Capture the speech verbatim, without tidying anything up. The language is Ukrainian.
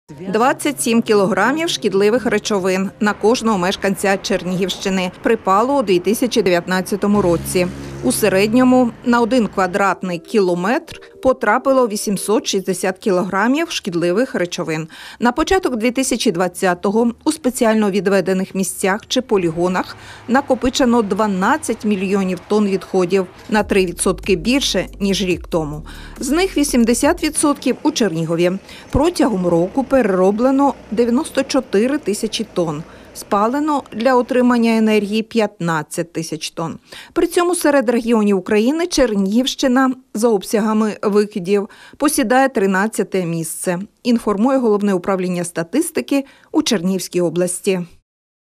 двадцять сім кілограмів шкідливих речовин на кожного мешканця Чернігівщини припало у дві тисячі дев'ятнадцятому році. У середньому на один квадратний кілометр потрапило вісімсот шістдесят кілограмів шкідливих речовин. На початок дві тисячі двадцятого у спеціально відведених місцях чи полігонах накопичено дванадцять мільйонів тонн відходів, на три відсотки більше, ніж рік тому. З них вісімдесят відсотків у Чернігові. Протягом року перероблено дев'яносто чотири тисячі тонн. Спалено для отримання енергії п'ятнадцять тисяч тонн. При цьому серед регіонів України Чернігівщина за обсягами викидів посідає тринадцяте місце, інформує Головне управління статистики у Чернігівській області.